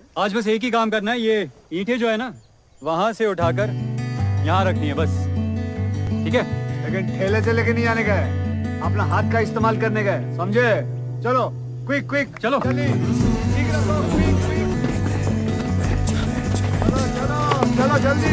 आज बस एक ही काम करना है, ये ईंटें जो है ना वहां से उठाकर यहाँ रखनी है बस, ठीक है? लेकिन ठेले से लेके नहीं आने का है, अपना हाथ का इस्तेमाल करने का है, समझे? चलो क्विक क्विक, चलो जल्दी, क्विक क्विक, चलो चलो चलो जल्दी।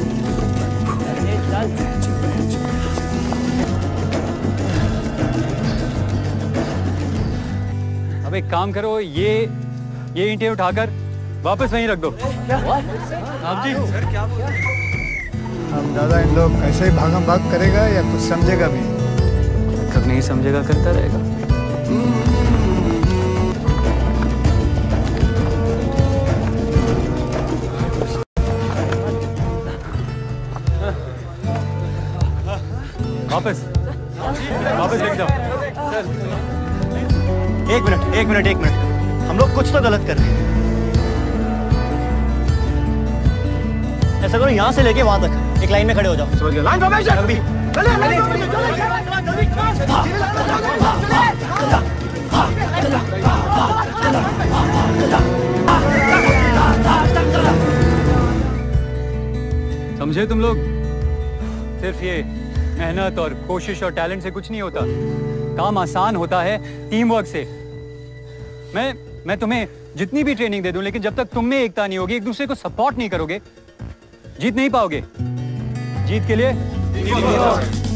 अब एक काम करो, ये ईंटें उठाकर वापस वहीं रख दो। साहब जी, सर क्या बोल रहे हैं? हम दादा इन लोग ऐसे ही भागम भाग करेगा या कुछ समझेगा भी? कब नहीं समझेगा, करता रहेगा। वापस लेके जाओ। एक मिनट, हम लोग कुछ तो गलत कर रहे हैं। ऐसा करो, यहाँ से लेके वहां तक एक लाइन में खड़े हो जाओ। समझ गए? Line formation. समझे तुम लोग? सिर्फ ये मेहनत और कोशिश और टैलेंट से कुछ नहीं होता, काम आसान होता है टीम वर्क से। मैं तुम्हें जितनी भी ट्रेनिंग दे दूं, लेकिन जब तक तुम में एकता नहीं होगी, एक दूसरे को सपोर्ट नहीं करोगे, जीत नहीं पाओगे। जीत के लिए